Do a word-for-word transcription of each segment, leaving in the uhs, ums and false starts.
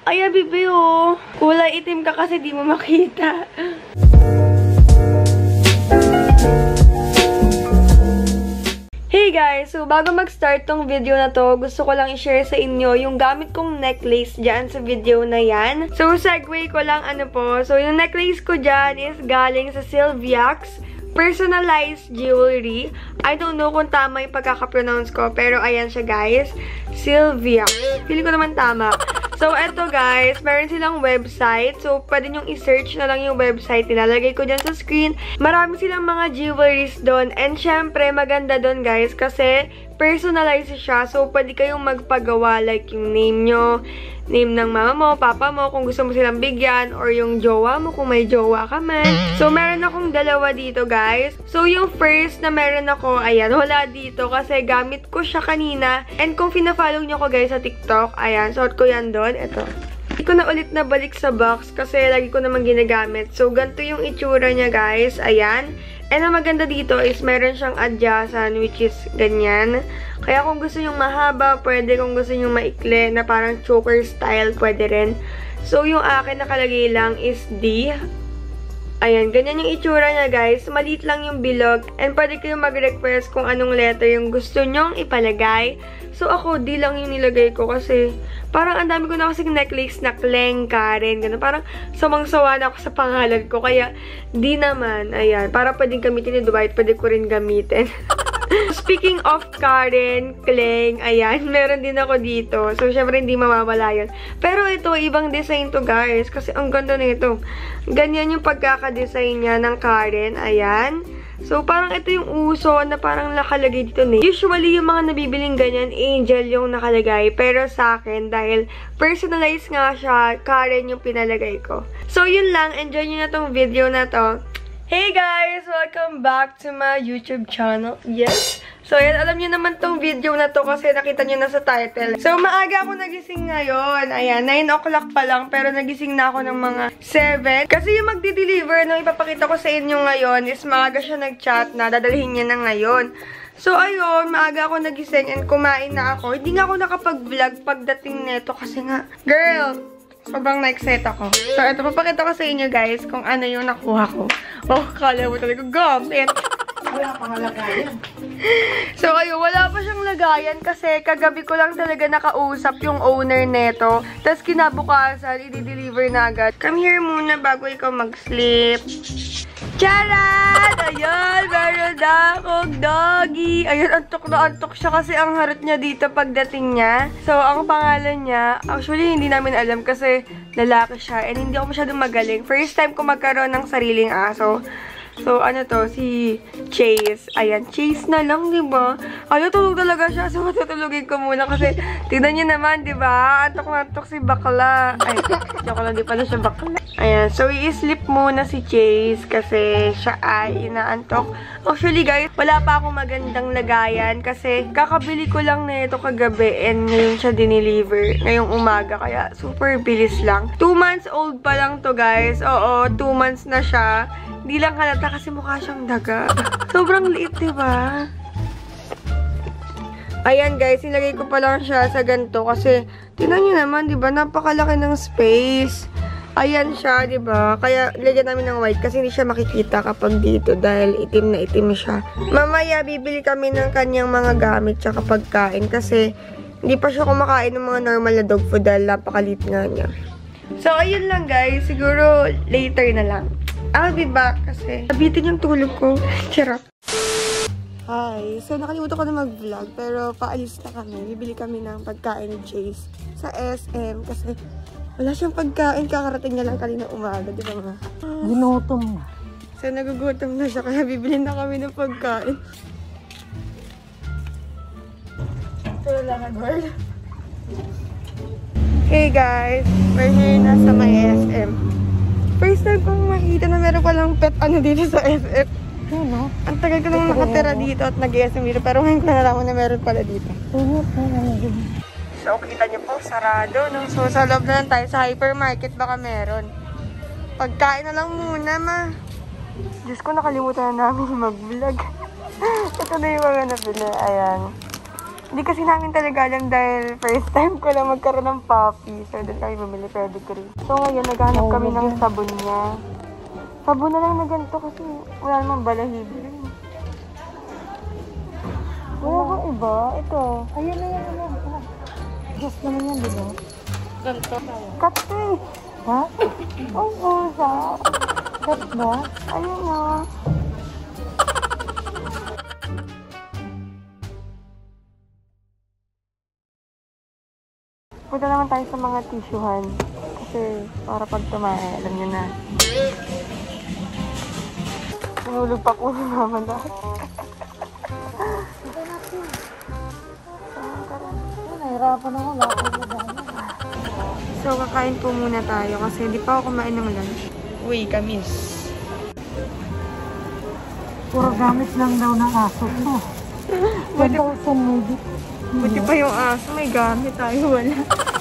Ay, bibi, oh. Kulay itim ka kasi di mo makita. Hey guys! So, bago mag-start tong video na to, gusto ko lang i-share sa inyo yung gamit kong necklace dyan sa video na yan. So, segue ko lang ano po. So, yung necklace ko dyan is galing sa Sylviax Personalized Jewelry. I don't know kung tama yung pagkaka-pronounce ko, pero ayan siya guys. Sylviax. Feeling ko naman tama. So, eto guys, meron silang website. So, pwede nyong i-search na lang yung website. Nilalagay ko dyan sa screen. Marami silang mga jewelries doon. And syempre, maganda doon guys kasi personalized siya. So, pwede kayong magpagawa like yung name nyo, name ng mama mo, papa mo, kung gusto mo silang bigyan, or yung jowa mo, kung may jowa ka man. So, meron akong dalawa dito guys. So, yung first na meron ako, ayan, wala dito kasi gamit ko siya kanina. And kung fina-follow nyo ko guys sa TikTok, ayan, suot ko yan doon. Ito. Hindi ko na ulit na balik sa box kasi lagi ko naman ginagamit. So, ganito yung itsura niya guys. Ayan. And ang maganda dito is meron siyang adyasan which is ganyan. Kaya kung gusto nyong mahaba, pwede. Kung gusto nyong maikli na parang choker style, pwede rin. So, yung akin nakalagay lang is D. Ayan, ganyan yung itsura niya guys. Maliit lang yung bilog. And pwede kayong mag-request kung anong letter yung gusto nyong ipalagay. So, ako, D lang yung nilagay ko kasi parang ang dami ko na kasing necklace na Kleng, Karen, gano'n. Parang sawang-sawa na ako sa pangalan ko. Kaya, D naman. Ayan, para pwedeng gamitin ni Dwight, pwede ko rin gamitin. Speaking of Karen, Kleng, ayan, meron din ako dito. So, syempre, hindi mawawala yun. Pero ito, ibang design to guys. Kasi ang ganda na ito. Ganyan yung pagkakadesign niya ng Karen. Ayan. So, parang ito yung uso na parang nakalagay dito na. Usually, yung mga nabibiling ganyan, Angel yung nakalagay. Pero sa akin, dahil personalized nga siya, Karen yung pinalagay ko. So, yun lang. Enjoy nyo na tong video na to. Hey guys! Welcome back to my YouTube channel. Yes! So, yan. Alam nyo naman tong video na to kasi nakita nyo na sa title. So, maaga ako nagising ngayon. Ayan, nine o'clock pa lang. Pero nagising na ako ng mga seven. Kasi yung magdi-deliver nung ipapakita ko sa inyo ngayon is maaga siya nag-chat na dadalhin niya na ngayon. So, ayun, maaga ako nagising and kumain na ako. Hindi nga ako nakapag-vlog pagdating neto kasi nga, girl, sobrang na-excite ako. So, ito, papakita ko sa inyo guys kung ano yung nakuha ko. Oh, kala mo talaga, gamit. Wala pang lagayan. So, ayun, wala pa siyang lagayan kasi kagabi ko lang talaga nakausap yung owner neto. Tapos, kinabukasan, i-deliver na agad. Come here muna bago ikaw mag-sleep. Charan! Ayan, meron na akong doggy. Ayan, antok na antok siya kasi ang harot niya dito pagdating niya. So, ang pangalan niya, actually, hindi namin alam kasi lalaki siya and hindi ako masyadong magaling. First time ko magkaroon ng sariling aso. So, ano to? Si Chase. Ayan, Chase na lang, diba? Ay, tulog talaga siya. So, matutulogin ko muna kasi tignan niyo naman, diba? Antok na antok si bakla. Ay, joke lang, di pala siya bakla. Ayan, so, i-sleep muna si Chase kasi siya ay inaantok. Actually, guys, wala pa akong magandang lagayan kasi kakabili ko lang na ito kagabi and ngayon siya dineliver ngayong umaga. Kaya, super bilis lang. Two months old pa lang to, guys. Oo, two months na siya. Hindi lang halata kasi mukha siyang daga. Sobrang liit, diba? Ayan, guys. Nilagay ko pa lang siya sa ganito kasi tingnan nyo naman, diba? Napakalaki ng space. Ayan siya, diba? Kaya nilagyan namin ng white kasi hindi siya makikita kapag dito dahil itim na itim siya. Mamaya, bibili kami ng kanyang mga gamit tsaka pagkain kasi hindi pa siya kumakain ng mga normal na dog food dahil napakalit nga niya. So, ayun lang, guys. Siguro later na lang. I'll be back kasi nabitin yung tulog ko. Charot. Hi. So, nakalimutan ko na mag-vlog pero paalis na kami. Bibili kami ng pagkain ni Chase sa S M kasi wala siyang pagkain. Kakarating niya lang kanina umaga. Di ba mga? Ginutom na. So, nagugutom na siya kaya bibili na kami ng pagkain. Ito lang na, girl. Hey guys. We're here na sa may S M. First time kong makita na meron palang pet ano dito sa S M. Ano? Ang tagal ko nang nakatira dito at nag-S M dito. Pero ngayon ko nalaman na meron pala dito. So, kita niyo po, sarado. No? So, sa loob na lang tayo sa hypermarket. Baka meron. Pagkain na lang muna, ma. Diyos ko, nakalimutan na namin mag-vlog. Ito na yung mga nabili. Ayan. Hindi kasi namin talaga alam dahil first time ko lang magkaroon ng puppy. So, doon kami bumili pedigree. So, ngayon, naghanap Oh, kami ng okay. sabon niya. Sabon na lang na ganito kasi wala namang balahibo. Wala bang iba? Ito. Ayun na yan. Ayun. Just naman yan, di ba? Ganito. Cut eh. Ha? Oh, busa. Cut ba? Ayun na. Punta naman tayo sa mga tissuehan. Kasi para pag tumahe, alam nyo na. Sinulog pa ko naman lahat. Nahirapan ako. Lakad na dahil. So, kakain po muna tayo kasi hindi pa ako kumain ng lunch. Uy, kamis. Puro gamit lang daw ng aso mo. one thousand maybe. Buti pa yung aso, may gamit tayo, wala.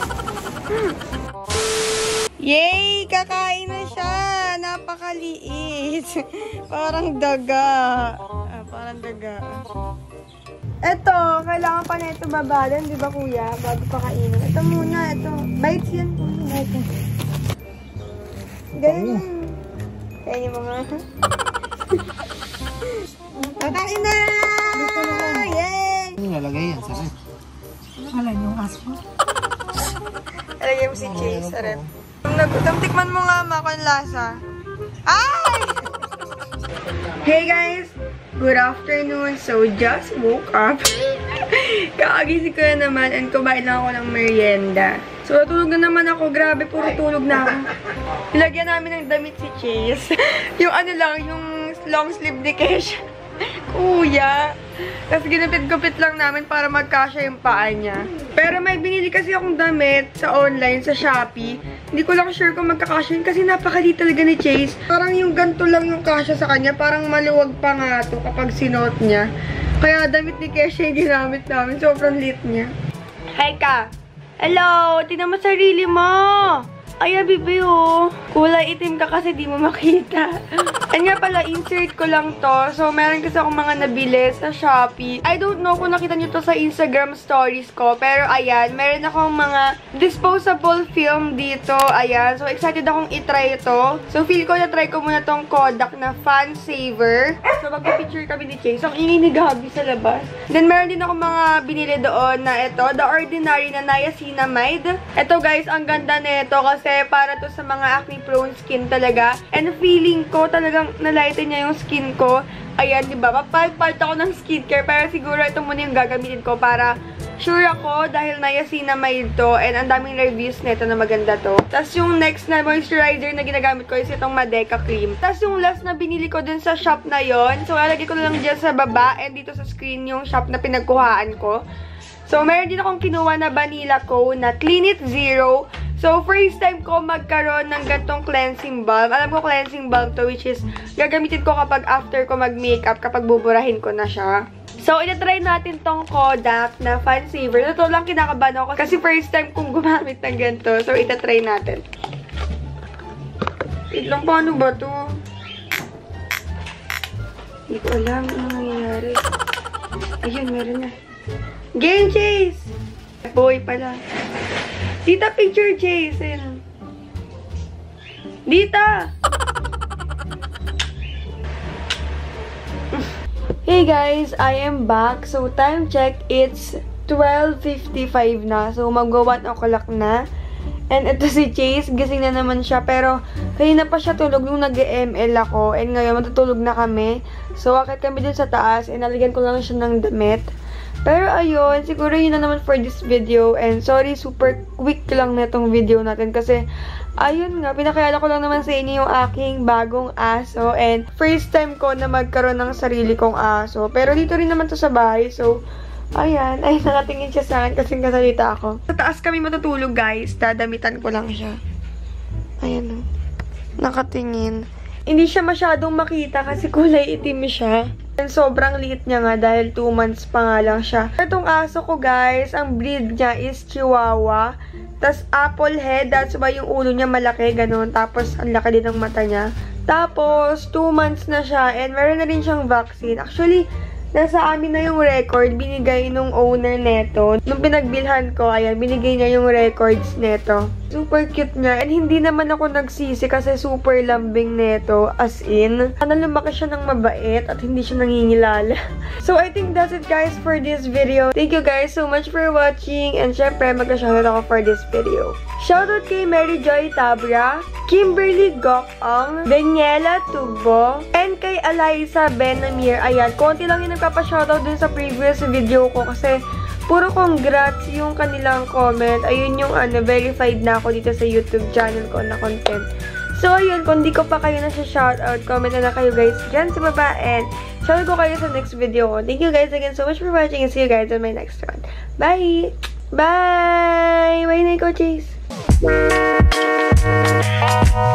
Yay! Kakain na siya! Napakaliit. Parang daga. Ah, parang daga. Eto, kailangan pa na ito babalan, di ba kuya? Bago pa kainin. Ito muna, ito. Bites yan. Bites. Ganyan. Kaya yung mga... Kakain na! Yay! Ano nalagay yan? Sarap. Alam yung aso. Alagay mo si Chase sa rep. Nagutom, tikman mo nga ma kung lasa. Ay! Hey guys! Good afternoon. So, just woke up. Kakagising ko na naman and kumain lang ako ng merienda. So, natulog na naman ako. Grabe, puro tulog na ako. Nilagyan namin ng damit si Chase. Yung ano lang, yung long sleeve ni Kesha. Kuya. Tapos ginupit-gupit lang namin para magkasya yung paa niya. Pero may binili kasi akong damit sa online, sa Shopee. Hindi ko lang sure kung magkakasya yun kasi napakaliit talaga ni Chase. Parang yung ganito lang yung kasya sa kanya. Parang maluwag pa nga to kapag sinuot niya. Kaya damit ni Kesha yung ginamit namin. Sobrang liit niya. Hi ka! Hello! Tingnan mo sarili mo! Ay, bibi oh. Kulay itim ka kasi di mo makita. And nga pala, insert ko lang to. So, meron kasi akong mga nabili sa Shopee. I don't know kung nakita nyo to sa Instagram stories ko. Pero ayan, meron akong mga disposable film dito. Ayan. So, excited akong itry ito. So, feel ko na-try ko muna tong Kodak na Fan Saver. So, magpipicture kami ni Chase. So, ang ingay ni Gabi sa labas. Then, meron din akong mga binili doon na ito. The Ordinary na Niacinamide. Ito guys, ang ganda nito kasi para to sa mga acne prone skin talaga. And feeling ko talagang nalighten niya yung skin ko. Ayan, di ba? Papalt-part ako ng skincare. Pero siguro ito muna yung gagamitin ko para sure ako dahil niacinamide to. And ang daming reviews nito na maganda to. Tapos yung next na moisturizer na ginagamit ko is itong Madeca Cream. Tapos yung last na binili ko dun sa shop na yon. So, lalagay ko na lang dyan sa baba. And dito sa screen yung shop na pinagkuhaan ko. So, meron din akong kinuha na Vanilla Co. na Clean It Zero. So, first time ko magkaroon ng gantong cleansing balm. Alam ko cleansing balm to, which is gagamitin ko kapag after ko mag-makeup, kapag buburahin ko na siya. So, itatry natin tong Kodak na Fan Saver. Ito lang kinakabahan ako kasi first time kong gumamit ng ganito. So, itatry natin. Wait lang, paano ba to? Hindi ko alam ano nangyayari. Ayun, meron na. Game Chase! Boy pala. Dita, picture Chase. Ayun. Dita! Hey guys, I am back. So, time check, it's twelve fifty-five na. So, mag-one o'clock na. And ito si Chase, gising na naman siya. Pero, kanina pa siya tulog nung nag-M L ako. And ngayon, matutulog na kami. So, akit kami dun sa taas. And nalagyan ko lang siya ng damit. Pero ayun, siguro yun na naman for this video. And sorry, super quick lang na itong video natin. Kasi, ayun nga, pinakilala ko lang naman sa inyo yung aking bagong aso. And first time ko na magkaroon ng sarili kong aso. Pero dito rin naman to sa bahay. So, ayan. Ay, nakatingin siya sa akin kasi kasalita ako. Sa taas kami matutulog, guys. Dadamitan ko lang siya. Ayan o. Nakatingin. Hindi siya masyadong makita kasi kulay itim siya. And sobrang liit niya nga dahil two months pa nga lang siya. Itong aso ko guys, ang breed niya is Chihuahua. Tapos apple head, that's why yung ulo niya malaki, ganun. Tapos ang laki din ng mata niya. Tapos two months na siya and meron na rin siyang vaccine. Actually, nasa amin na yung record, binigay nung owner neto. Nung pinagbilhan ko, ayan, binigay niya yung records neto. Super cute niya. And hindi naman ako nagsisi kasi super lambing neto. As in, sana lumaki siya ng mabait at hindi siya nangingilala. So, I think that's it guys for this video. Thank you guys so much for watching. And syempre, mag-shoutout ako for this video. Shoutout kay Mary Joy Tabra, Kimberly Gokong, Daniela Tugbo, and kay Eliza Benamir. Ayan, konti lang yung nagpapa-shoutout dun sa previous video ko kasi puro congrats yung kanilang comment. Ayun yung ano, verified na ako dito sa YouTube channel ko na content. So, ayun, kung di ko pa kayo na siya shoutout, comment na, na kayo guys dyan sa baba and shoutout ko kayo sa next video ko. Thank you guys again so much for watching and see you guys on my next one. Bye! Bye! Bye na ikaw, Chase!